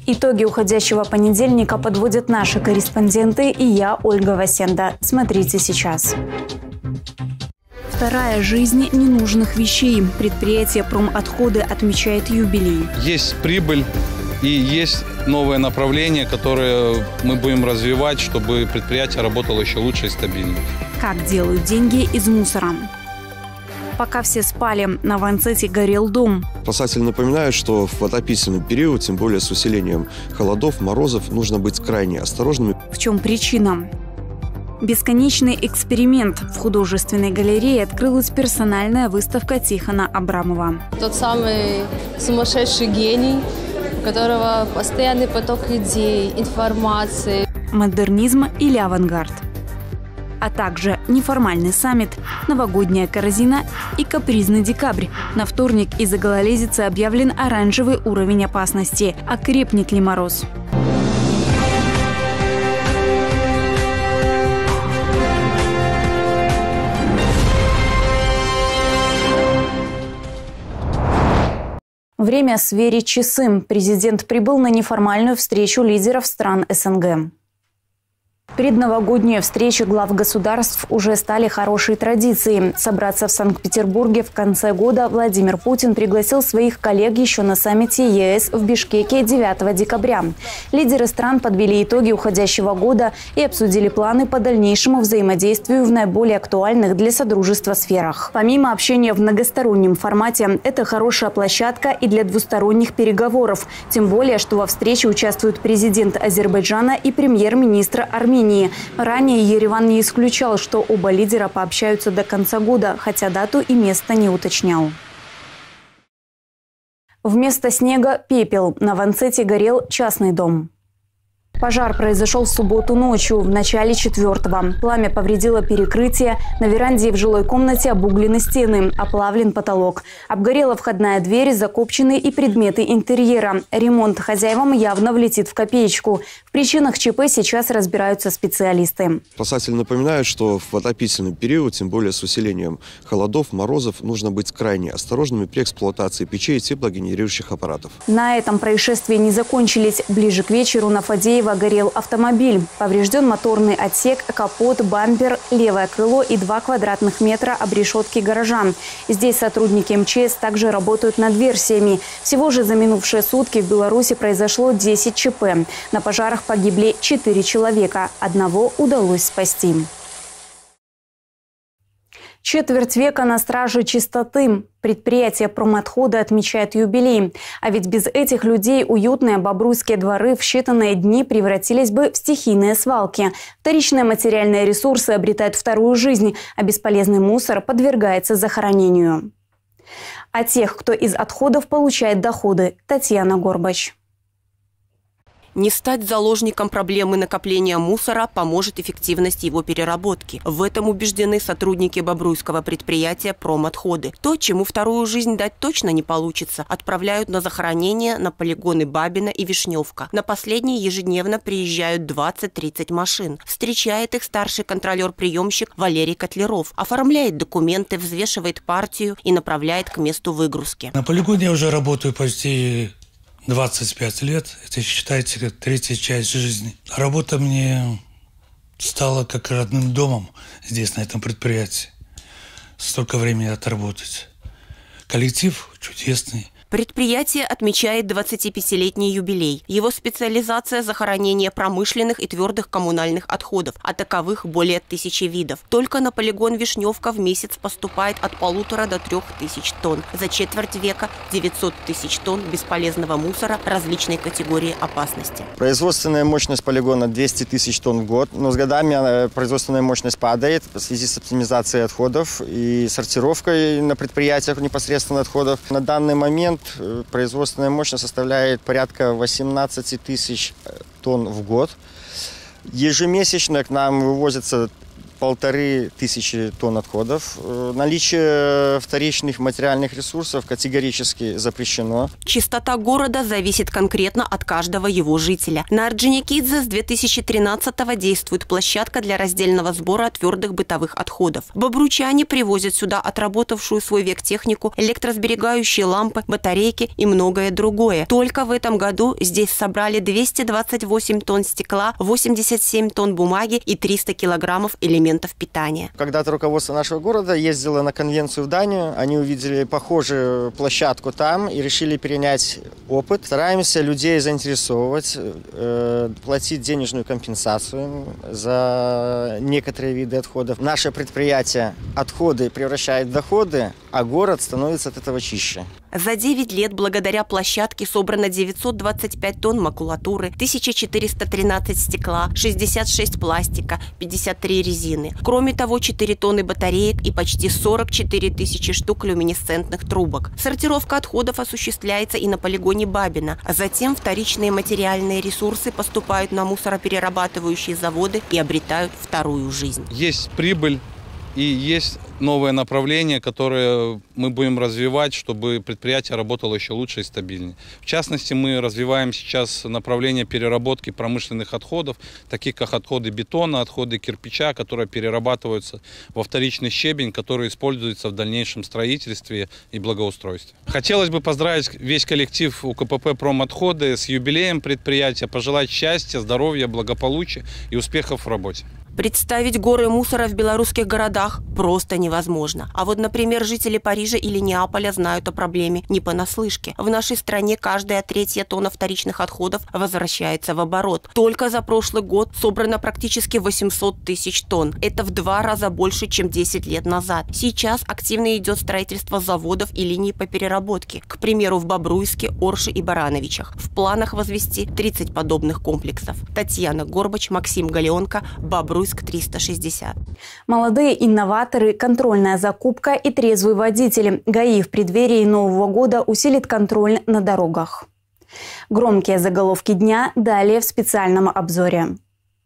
Итоги уходящего понедельника подводят наши корреспонденты и я, Ольга Васенда. Смотрите сейчас. Вторая жизнь ненужных вещей. Предприятие «Промотходы» отмечает юбилей. Есть прибыль и есть новое направление, которое мы будем развивать, чтобы предприятие работало еще лучше и стабильнее. Как делают деньги из мусора? Пока все спали, на Ванцете горел дом. Спасатели напоминают, что в отопительный период, тем более с усилением холодов, морозов, нужно быть крайне осторожными. В чем причина? Бесконечный эксперимент. В художественной галерее открылась персональная выставка Тихона Абрамова. Тот самый сумасшедший гений, у которого постоянный поток идей, информации. Модернизм или авангард. А также неформальный саммит, новогодняя корзина и капризный декабрь. На вторник из-за гололедицы объявлен оранжевый уровень опасности. Окрепнет ли мороз? Время сверить часы. Президент прибыл на неформальную встречу лидеров стран СНГ. Предновогодние встречи глав государств уже стали хорошей традицией. Собраться в Санкт-Петербурге в конце года Владимир Путин пригласил своих коллег еще на саммите ЕС в Бишкеке 9 декабря. Лидеры стран подвели итоги уходящего года и обсудили планы по дальнейшему взаимодействию в наиболее актуальных для Содружества сферах. Помимо общения в многостороннем формате, это хорошая площадка и для двусторонних переговоров. Тем более, что во встрече участвуют президент Азербайджана и премьер-министр Армении. Ранее Ереван не исключал, что оба лидера пообщаются до конца года, хотя дату и место не уточнял. Вместо снега – пепел. На Ванцете горел частный дом. Пожар произошел в субботу ночью, в начале 4-го. Пламя повредило перекрытие. На веранде и в жилой комнате обуглены стены, оплавлен потолок. Обгорела входная дверь, закопчены и предметы интерьера. Ремонт хозяевам явно влетит в копеечку. В причинах ЧП сейчас разбираются специалисты. Спасатели напоминают, что в отопительный период, тем более с усилением холодов, морозов, нужно быть крайне осторожными при эксплуатации печей и теплогенерирующих аппаратов. На этом происшествия не закончились. Ближе к вечеру на Фадеева горел автомобиль. Поврежден моторный отсек, капот, бампер, левое крыло и 2 квадратных метра обрешетки гаража. Здесь сотрудники МЧС также работают над версиями. Всего же за минувшие сутки в Беларуси произошло 10 ЧП. На пожарах погибли 4 человека. Одного удалось спасти. Четверть века на страже чистоты. Предприятие «Промотходы» отмечает юбилей. А ведь без этих людей уютные бобруйские дворы в считанные дни превратились бы в стихийные свалки. Вторичные материальные ресурсы обретают вторую жизнь, а бесполезный мусор подвергается захоронению. А тех, кто из отходов получает доходы. Татьяна Горбач. Не стать заложником проблемы накопления мусора поможет эффективность его переработки. В этом убеждены сотрудники бобруйского предприятия «Промотходы». То, чему вторую жизнь дать точно не получится, отправляют на захоронение на полигоны Бабина и Вишневка. На последние ежедневно приезжают 20-30 машин. Встречает их старший контролер-приемщик Валерий Котляров. Оформляет документы, взвешивает партию и направляет к месту выгрузки. На полигоне я уже работаю почти 25 лет, это, считайте, как третья часть жизни. Работа мне стала как родным домом здесь, на этом предприятии. Столько времени отработать. Коллектив чудесный. Предприятие отмечает 25-летний юбилей. Его специализация – захоронение промышленных и твердых коммунальных отходов, а таковых более 1000 видов. Только на полигон Вишневка в месяц поступает от 1500 до 3000 тонн. За четверть века 900 тысяч тонн бесполезного мусора различной категории опасности. Производственная мощность полигона 200 тысяч тонн в год, но с годами производственная мощность падает в связи с оптимизацией отходов и сортировкой на предприятиях непосредственно отходов. На данный момент производственная мощность составляет порядка 18 тысяч тонн в год. Ежемесячно к нам вывозится 1500 тонн отходов. Наличие вторичных материальных ресурсов категорически запрещено. Чистота города зависит конкретно от каждого его жителя. На Орджоникидзе с 2013-го действует площадка для раздельного сбора твердых бытовых отходов. Бобруйчане привозят сюда отработавшую свой век технику, электросберегающие лампы, батарейки и многое другое. Только в этом году здесь собрали 228 тонн стекла, 87 тонн бумаги и 300 килограммов элементов питания. Когда-то руководство нашего города ездило на конвенцию в Данию. Они увидели похожую площадку там и решили перенять опыт. Стараемся людей заинтересовывать, платить денежную компенсацию за некоторые виды отходов. Наше предприятие отходы превращает в доходы, а город становится от этого чище. За 9 лет благодаря площадке собрано 925 тонн макулатуры, 1413 стекла, 66 пластика, 53 резины. Кроме того, 4 тонны батареек и почти 44 тысячи штук люминесцентных трубок. Сортировка отходов осуществляется и на полигоне Бабино, а затем вторичные материальные ресурсы поступают на мусороперерабатывающие заводы и обретают вторую жизнь. Есть прибыль и есть новое направление, которое мы будем развивать, чтобы предприятие работало еще лучше и стабильнее. В частности, мы развиваем сейчас направление переработки промышленных отходов, таких как отходы бетона, отходы кирпича, которые перерабатываются во вторичный щебень, который используется в дальнейшем строительстве и благоустройстве. Хотелось бы поздравить весь коллектив УКПП «Промотходы» с юбилеем предприятия, пожелать счастья, здоровья, благополучия и успехов в работе. Представить горы мусора в белорусских городах просто невозможно. А вот, например, жители Парижа или Неаполя знают о проблеме не понаслышке. В нашей стране каждая 3-я тонна вторичных отходов возвращается в оборот. Только за прошлый год собрано практически 800 тысяч тонн. Это в 2 раза больше, чем 10 лет назад. Сейчас активно идет строительство заводов и линий по переработке. К примеру, в Бобруйске, Орше и Барановичах. В планах возвести 30 подобных комплексов. Татьяна Горбач, Максим Галеонко, Бобруйск 360. Молодые инноваторы, контрольная закупка и трезвые водители. ГАИ в преддверии Нового года усилит контроль на дорогах. Громкие заголовки дня далее в специальном обзоре.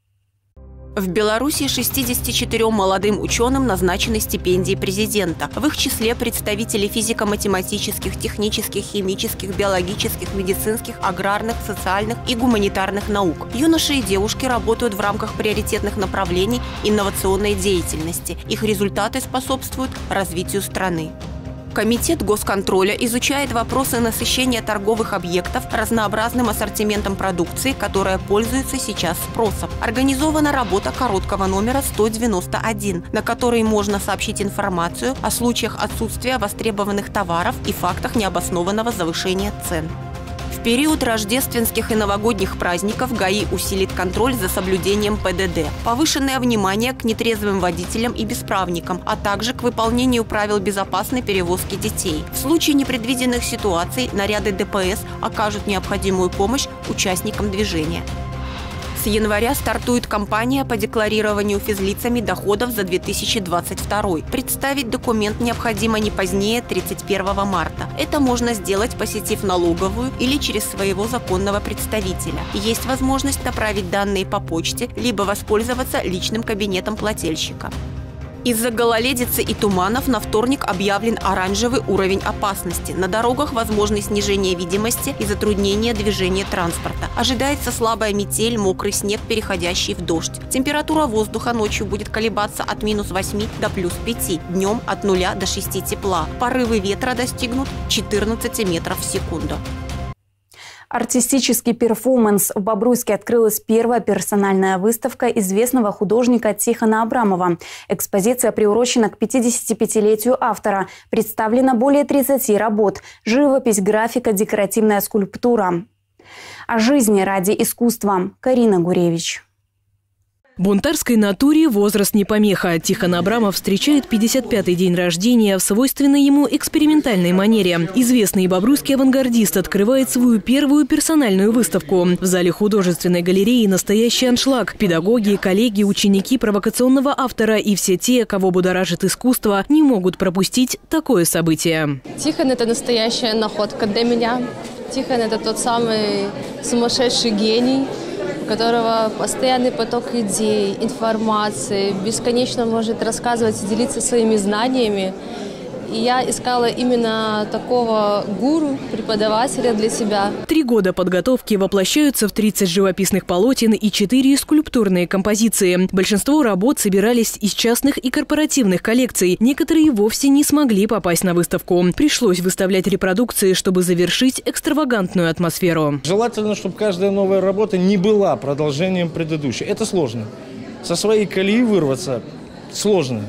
В Беларуси 64 молодым ученым назначены стипендии президента. В их числе представители физико-математических, технических, химических, биологических, медицинских, аграрных, социальных и гуманитарных наук. Юноши и девушки работают в рамках приоритетных направлений инновационной деятельности. Их результаты способствуют развитию страны. Комитет госконтроля изучает вопросы насыщения торговых объектов разнообразным ассортиментом продукции, которая пользуется сейчас спросом. Организована работа короткого номера 191, на который можно сообщить информацию о случаях отсутствия востребованных товаров и фактах необоснованного завышения цен. В период рождественских и новогодних праздников ГАИ усилит контроль за соблюдением ПДД. Повышенное внимание к нетрезвым водителям и бесправникам, а также к выполнению правил безопасной перевозки детей. В случае непредвиденных ситуаций наряды ДПС окажут необходимую помощь участникам движения. С января стартует кампания по декларированию физлицами доходов за 2022. Представить документ необходимо не позднее 31 марта. Это можно сделать, посетив налоговую или через своего законного представителя. Есть возможность направить данные по почте, либо воспользоваться личным кабинетом плательщика. Из-за гололедицы и туманов на вторник объявлен оранжевый уровень опасности. На дорогах возможно снижение видимости и затруднение движения транспорта. Ожидается слабая метель, мокрый снег, переходящий в дождь. Температура воздуха ночью будет колебаться от -8 до +5, днем от 0 до 6 тепла. Порывы ветра достигнут 14 метров в секунду. Артистический перформанс. В Бобруйске открылась первая персональная выставка известного художника Тихона Абрамова. Экспозиция приурочена к 55-летию автора. Представлено более 30 работ. Живопись, графика, декоративная скульптура. О жизни ради искусства. Карина Гуревич. Бунтарской натуре возраст не помеха. Тихон Абрамов встречает 55-й день рождения в свойственной ему экспериментальной манере. Известный бобруйский авангардист открывает свою первую персональную выставку. В зале художественной галереи настоящий аншлаг. Педагоги, коллеги, ученики провокационного автора и все те, кого будоражит искусство, не могут пропустить такое событие. Тихон – это настоящая находка для меня. Тихон – это тот самый сумасшедший гений, у которого постоянный поток идей, информации, бесконечно может рассказывать и делиться своими знаниями. И я искала именно такого гуру, преподавателя для себя. 3 года подготовки воплощаются в 30 живописных полотен и 4 скульптурные композиции. Большинство работ собирались из частных и корпоративных коллекций. Некоторые вовсе не смогли попасть на выставку. Пришлось выставлять репродукции, чтобы завершить экстравагантную атмосферу. Желательно, чтобы каждая новая работа не была продолжением предыдущей. Это сложно. Со своей колеи вырваться сложно.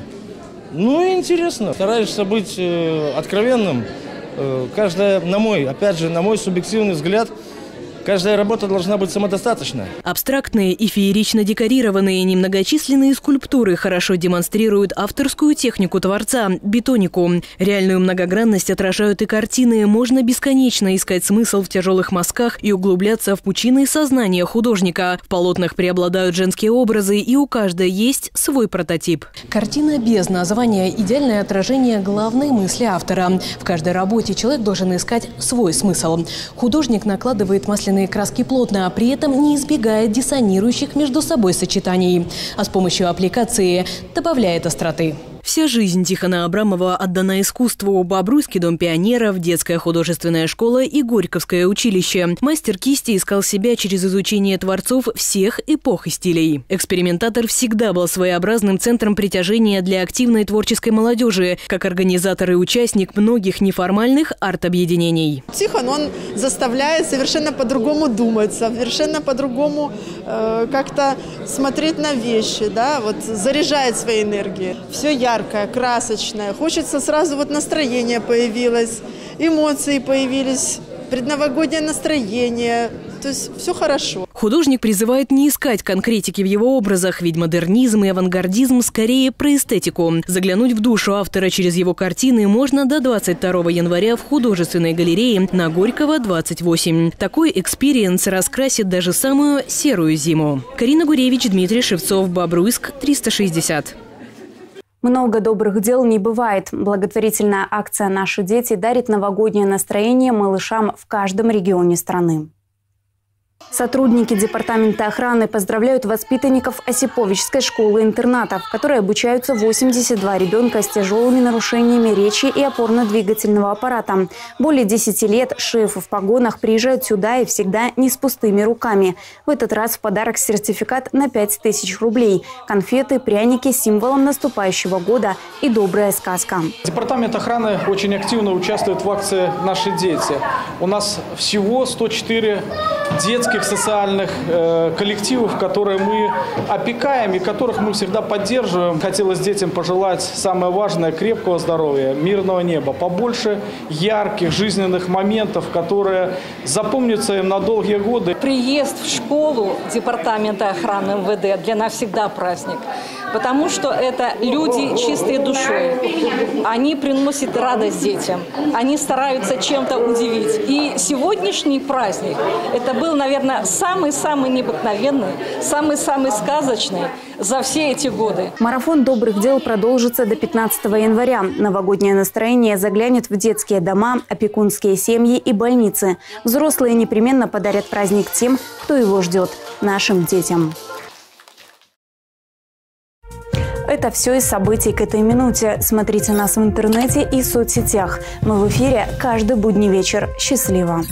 Ну и интересно. Стараешься быть откровенным. Каждая, на мой субъективный взгляд, каждая работа должна быть самодостаточной. Абстрактные и феерично декорированные немногочисленные скульптуры хорошо демонстрируют авторскую технику творца – бетонику. Реальную многогранность отражают и картины. Можно бесконечно искать смысл в тяжелых мазках и углубляться в пучины сознания художника. В полотнах преобладают женские образы, и у каждой есть свой прототип. Картина без названия – идеальное отражение главной мысли автора. В каждой работе человек должен искать свой смысл. Художник накладывает масляные краски плотно, а при этом не избегает диссонирующих между собой сочетаний. А с помощью аппликации добавляет остроты. Вся жизнь Тихона Абрамова отдана искусству. Бобруйский дом пионеров, детская художественная школа и Горьковское училище. Мастер кисти искал себя через изучение творцов всех эпох и стилей. Экспериментатор всегда был своеобразным центром притяжения для активной творческой молодежи, как организатор и участник многих неформальных арт-объединений. Тихон, он заставляет совершенно по-другому думать, совершенно по-другому как-то смотреть на вещи, да, вот заряжает своей энергией. Все яркое, красочное. Хочется сразу настроение появилось, эмоции появились, предновогоднее настроение. То есть все хорошо. Художник призывает не искать конкретики в его образах, ведь модернизм и авангардизм скорее про эстетику. Заглянуть в душу автора через его картины можно до 22 января в художественной галерее на Горького, 28. Такой экспириенс раскрасит даже самую серую зиму. Карина Гуревич, Дмитрий Шевцов, Бобруйск, 360. Много добрых дел не бывает. Благотворительная акция «Наши дети» дарит новогоднее настроение малышам в каждом регионе страны. Сотрудники департамента охраны поздравляют воспитанников Осиповичской школы-интерната, в которой обучаются 82 ребенка с тяжелыми нарушениями речи и опорно-двигательного аппарата. Более 10 лет шефы в погонах приезжают сюда и всегда не с пустыми руками. В этот раз в подарок сертификат на 5000 рублей, конфеты, пряники с символом наступающего года и добрая сказка. Департамент охраны очень активно участвует в акции «Наши дети». У нас всего 104 детских социальных коллективов, которые мы опекаем и которых мы всегда поддерживаем. Хотелось детям пожелать самое важное – крепкого здоровья, мирного неба, побольше ярких жизненных моментов, которые запомнятся им на долгие годы. Приезд в школу департамента охраны МВД для нас всегда праздник, потому что это люди чистой душой. Они приносят радость детям, они стараются чем-то удивить. И сегодняшний праздник – это был, наверное, самый-самый необыкновенный, самый-самый сказочный за все эти годы. Марафон добрых дел продолжится до 15 января. Новогоднее настроение заглянет в детские дома, опекунские семьи и больницы. Взрослые непременно подарят праздник тем, кто его ждет – нашим детям. Это все из событий к этой минуте. Смотрите нас в интернете и соцсетях. Мы в эфире каждый будний вечер. Счастливо!